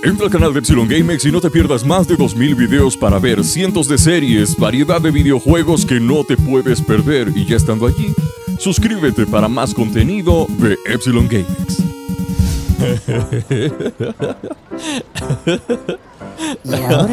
Entra al canal de Epsilon GameX y no te pierdas más de 2000 videos para ver cientos de series, variedad de videojuegos que no te puedes perder. Y ya estando allí, suscríbete para más contenido de Epsilon GameX. ¿Y ahora?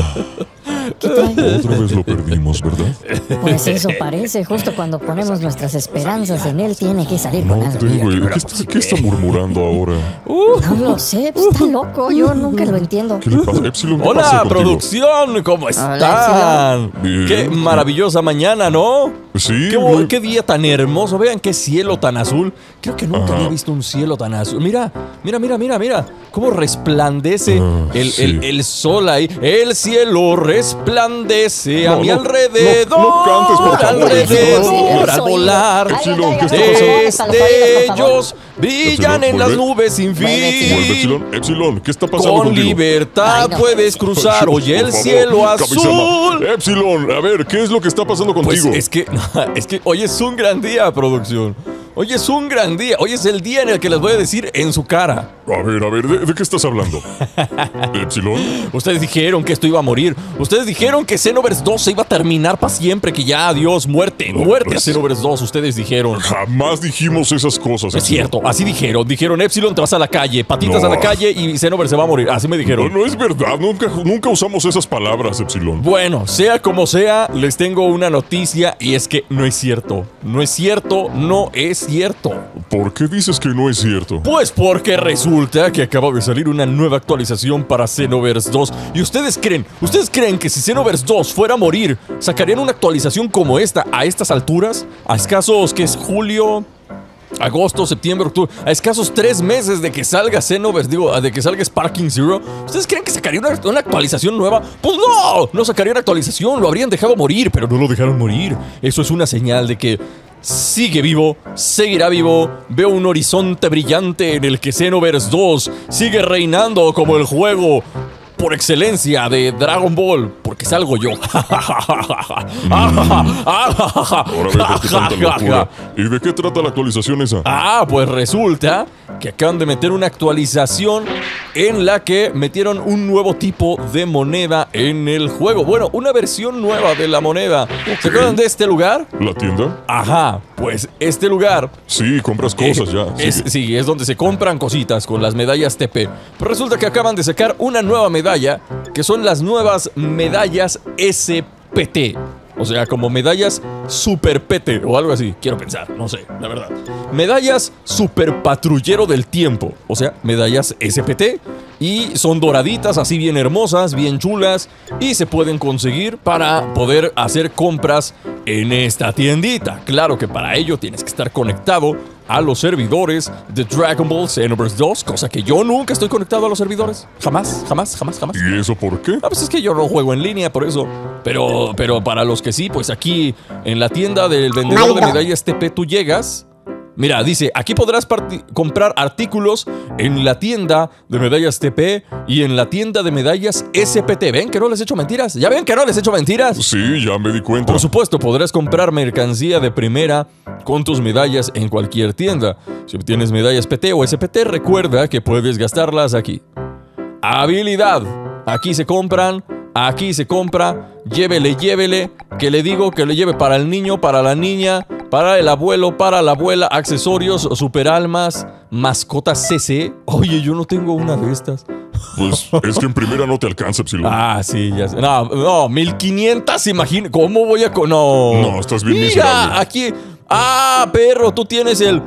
¿Qué trae? Otra vez lo perdimos, ¿verdad? Pues eso parece. Justo cuando ponemos nuestras esperanzas en él, tiene que salir con No algo. tengo idea. ¿Qué está murmurando ahora? No lo sé, pues, está loco. Yo nunca lo entiendo. ¿Qué le pasa? Epsilon, ¿qué Hola, pasa contigo? producción, ¿cómo están? Hola, Bien. Qué maravillosa mañana, ¿no? Sí, Qué día tan hermoso. Vean qué cielo tan azul. Creo que nunca había visto un cielo tan azul. Mira. Cómo resplandece el sol ahí. El cielo resplandece a mi alrededor. no cantes, por favor. Alrededor, al volar. Epsilon, ¿qué está pasando? Destellos brillan en las vuelve. nubes sin Vuelve, fin. Epsilon, ¿qué está pasando Con contigo? libertad Ay, no. puedes cruzar hoy el Por favor, cielo cabezama. azul. Epsilon, a ver, ¿qué es lo que está pasando Pues contigo? es que hoy es un gran día, producción. Hoy es un gran día. Hoy es el día en el que les voy a decir en su cara. A ver, ¿de qué estás hablando? Epsilon, Ustedes dijeron que esto iba a morir. Ustedes dijeron que Xenoverse 2 se iba a terminar para siempre. Que ya, adiós, muerte. No, Muerte a pues- Xenoverse 2. Ustedes dijeron. jamás dijimos esas cosas. Es cierto, así dijeron. Dijeron, Epsilon, te vas a la calle. Patitas No. a la calle y Xenoverse se va a morir. Así me No, dijeron. no es verdad, nunca usamos esas palabras, Epsilon. Bueno, sea como sea, les tengo una noticia y es que no es cierto. No es cierto, no es cierto. ¿Por qué dices que no es cierto? Pues porque resulta que acaba de salir una nueva actualización para Xenoverse 2. ¿Y ustedes creen que si Xenoverse 2 fuera a morir, sacarían una actualización como esta a estas alturas? A escasos, que es julio, agosto, septiembre, octubre, a escasos 3 meses de que salga Xenoverse, de que salga Sparking Zero. ¿Ustedes creen que sacarían una actualización nueva? Pues no sacarían actualización, lo habrían dejado morir, pero no lo dejaron morir. Eso es una señal de que sigue vivo, seguirá vivo. Veo un horizonte brillante en el que Xenoverse 2 sigue reinando como el juego por excelencia de Dragon Ball, porque salgo yo. Ahora vete, qué tanta locura. ¿Y de qué trata la actualización esa? Pues resulta que acaban de meter una actualización en la que metieron un nuevo tipo de moneda en el juego. Bueno, una versión nueva de la moneda. ¿Se acuerdan de este lugar? ¿La tienda? Ajá, pues este lugar Sí, compras cosas ya. sigue. es donde se compran cositas con las medallas TP. Pero resulta que acaban de sacar una nueva medalla, que son las nuevas medallas SPT. O sea, como medallas super pete o algo así, quiero pensar, no sé, la verdad. Medallas super patrullero del tiempo, o sea, medallas SPT. Y son doraditas, así bien hermosas, bien chulas. Y se pueden conseguir para poder hacer compras en esta tiendita. Claro que para ello tienes que estar conectado a los servidores de Dragon Ball Xenoverse 2, cosa que yo nunca estoy conectado a los servidores. Jamás. ¿Y eso por qué? Pues es que yo no juego en línea, por eso. Pero para los que sí, pues aquí en la tienda del vendedor de medallas TP tú llegas. Mira, dice, aquí podrás comprar artículos en la tienda de medallas TP y en la tienda de medallas SPT. ¿Ven que no les he hecho mentiras? ¿Ya ven que no les he hecho mentiras? Sí, ya me di cuenta. Por supuesto, podrás comprar mercancía de primera con tus medallas en cualquier tienda. Si obtienes medallas PT o SPT, recuerda que puedes gastarlas aquí. Habilidad. Aquí se compran, aquí se compra. Llévele. Que le digo que le lleve para el niño, para la niña, para el abuelo, para la abuela, accesorios, superalmas, mascotas CC. Oye, yo no tengo una de estas. Pues es que en primera no te alcanza, Epsilon. Sí, ya sé. No, 1500, imagínate. ¿Cómo voy a...? No. No, estás bien Mira, miserable. aquí... perro, tú tienes el...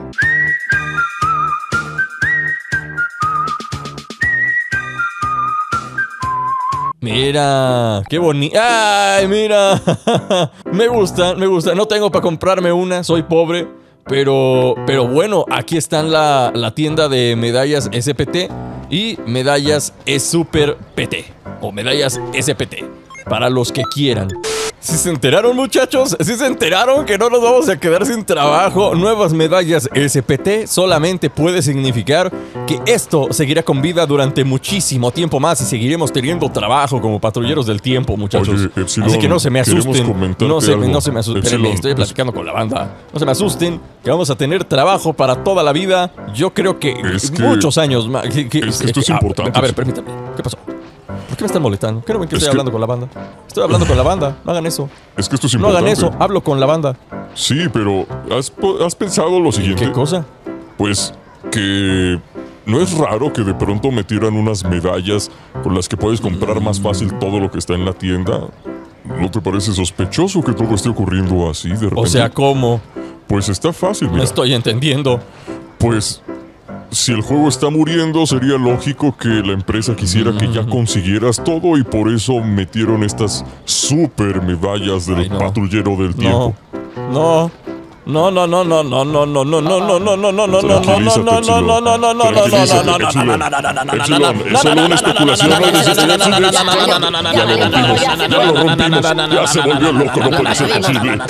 Mira, qué bonito. ¡Ay, mira! Me gusta. No tengo para comprarme una, soy pobre. Pero bueno, aquí están la tienda de medallas SPT y medallas Super PT o medallas SPT para los que quieran. ¿Sí se enteraron, muchachos? ¿Sí se enteraron que no nos vamos a quedar sin trabajo? Nuevas medallas SPT solamente puede significar que esto seguirá con vida durante muchísimo tiempo más y seguiremos teniendo trabajo como patrulleros del tiempo, muchachos. Oye, Epsilon, así que no se me asusten. No se me asusten. Espérenme, estoy platicando con la banda. No se me asusten, que vamos a tener trabajo para toda la vida. Yo creo que muchos años más. Esto es importante. A ver, permítame. ¿Qué pasó? ¿Por qué me están molestando? ¿Qué no ven que estoy hablando con la banda? Estoy hablando con la banda. No hagan eso. Es que esto es No importante. hagan eso. Hablo con la banda. Sí, pero ¿has pensado lo siguiente? ¿Qué cosa? Pues que no es raro que de pronto metieran unas medallas con las que puedes comprar más fácil todo lo que está en la tienda. ¿No te parece sospechoso que todo esté ocurriendo así de repente? O sea, ¿cómo? Pues está fácil, No mira. estoy entendiendo. Pues si el juego está muriendo, sería lógico que la empresa quisiera que ya consiguieras todo y por eso metieron estas super medallas del Ay, no. patrullero del tiempo. Tranquilízate, Epsilon. Es solo una especulación. Ya lo rompimos. Ya se volvió loco. No puede ser posible.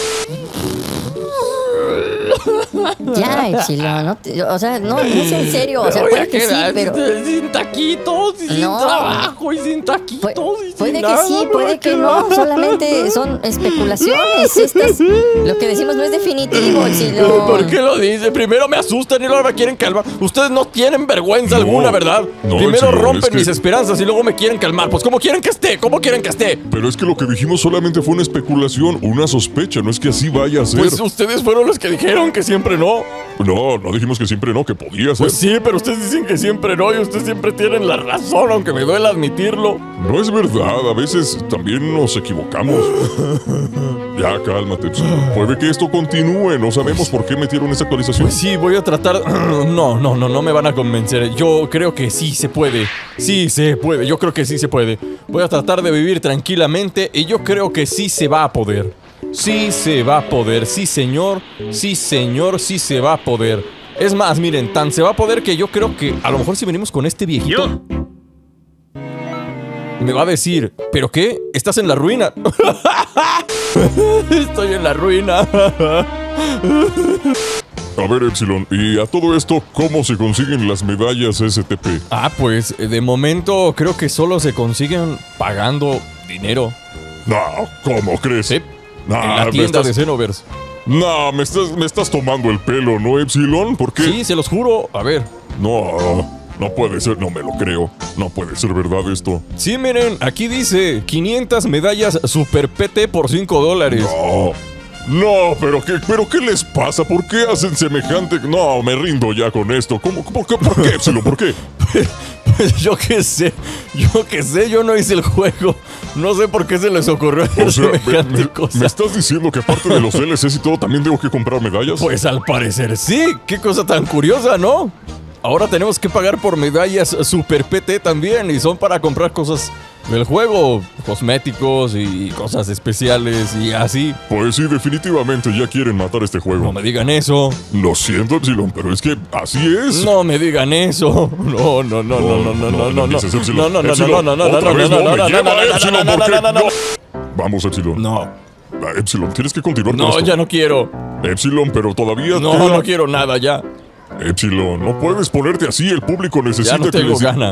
Ya, Epsilon, o sea, no es en serio. O sea, puede que sí, pero... Sin taquitos, y sin No. trabajo, y sin taquitos, y sin Puede que nada, sí, puede que no. Solamente son especulaciones. Lo que decimos no es definitivo, Epsilon. ¿Por qué lo dice? Primero me asustan y luego me quieren calmar. Ustedes no tienen vergüenza No, alguna, ¿verdad? no, Primero Epsilon, rompen es que- mis esperanzas y luego me quieren calmar. Pues ¿cómo quieren que esté? ¿Cómo quieren que esté? Pero es que lo que dijimos solamente fue una especulación, una sospecha. No es que así vaya a ser. Pues ustedes fueron los que dijeron que siempre no. No dijimos que siempre no, que podía ser. Pues sí, pero ustedes dicen que siempre no y ustedes siempre tienen la razón, aunque me duele admitirlo. No es verdad, a veces también nos equivocamos. Ya, cálmate, Epsilon. Puede que esto continúe, no sabemos por qué metieron esa actualización. Pues sí, voy a tratar... No me van a convencer. Yo creo que sí se puede. Sí se puede, yo creo que sí se puede. Voy a tratar de vivir tranquilamente y yo creo que sí se va a poder. Sí se va a poder, sí señor, sí señor, sí se va a poder. Es más, miren, tan se va a poder que yo creo que a lo mejor si venimos con este viejito... Me va a decir, ¿pero qué? ¿Estás en la ruina? Estoy en la ruina. A ver, Epsilon, y a todo esto, ¿cómo se consiguen las medallas STP? Ah, pues de momento creo que solo se consiguen pagando dinero. No, ¿cómo crees? Sí, Nah, en la me tienda de estás- Xenoverse. No, me estás tomando el pelo, ¿no, Epsilon? ¿Por qué? Sí, se los juro. A ver. No puede ser, no me lo creo. No puede ser verdad esto. Sí, miren, aquí dice 500 medallas Super PT por $5. No, pero ¿qué les pasa? ¿Por qué hacen semejante? No, me rindo ya con esto. ¿Por qué, Epsilon? ¿Por qué? Pues yo qué sé, yo no hice el juego. No sé por qué se les ocurrió hacer O sea, semejante ¿me cosa. estás diciendo que aparte de los DLCs y todo, también tengo que comprar medallas? Pues al parecer sí, qué cosa tan curiosa, ¿no? Ahora tenemos que pagar por medallas Super PT también y son para comprar cosas del juego, cosméticos y cosas especiales y así. Pues sí, definitivamente ya quieren matar este juego. No me digan eso. Lo siento, Epsilon, pero es que así es. No me digan eso. No. dices, Epsilon. Epsilon, otra vez no me lleva, Epsilon, ¿por qué? No. Vamos, Epsilon. No, Ah, Epsilon, tienes que continuar con no, esto. ya no quiero. Epsilon, pero todavía No, no quiero nada ya. Epsilon, no puedes ponerte así, el público necesita Ya no que tengo les... ganas.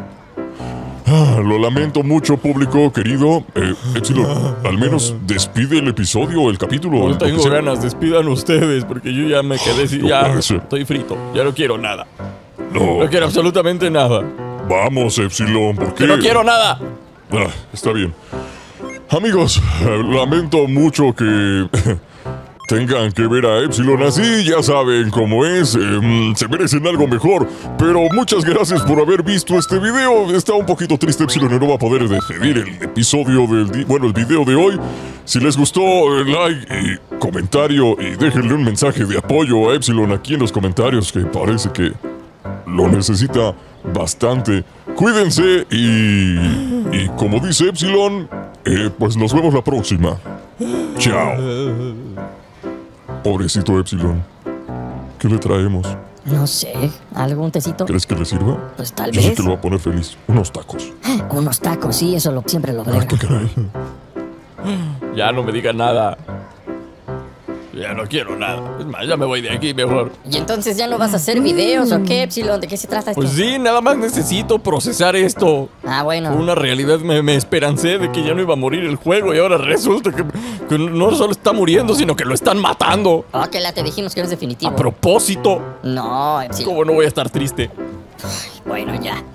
Lo lamento mucho, público querido. Epsilon, al menos despide el episodio, el capítulo. No lo que tengo sea. ganas, despidan ustedes porque yo ya me quedé sin... No Ya puede ser. estoy frito, ya no quiero nada. No, No quiero absolutamente nada. vamos, Epsilon, ¿por qué? ¡Que no quiero nada! Ah, está bien. Amigos, lamento mucho que tengan que ver a Epsilon así, ya saben cómo es, se merecen algo mejor. Pero muchas gracias por haber visto este video. Está un poquito triste Epsilon y no va a poder despedir el episodio el video de hoy. Si les gustó, like y comentario y déjenle un mensaje de apoyo a Epsilon aquí en los comentarios, que parece que lo necesita bastante. Cuídense y como dice Epsilon, pues nos vemos la próxima. Chao. Pobrecito Epsilon. ¿Qué le traemos? No sé, ¿algún tecito? ¿Crees que le sirva? Pues tal Yo sé vez. que lo va a poner feliz. Unos tacos. Unos tacos, sí, eso siempre lo Ah, veo. qué caray. Ya no me digan nada. Ya no quiero nada. Es más, ya me voy de aquí mejor. ¿Y entonces ya no vas a hacer videos o qué, Epsilon? ¿De qué se trata esto? Pues sí, nada más necesito procesar esto. Ah, bueno. Por una realidad me esperancé de que ya no iba a morir el juego y ahora resulta que no solo está muriendo, sino que lo están matando. Oh, que te dijimos que no es definitivo. A propósito. No, Epsilon. ¿Cómo no voy a estar triste? Bueno, ya.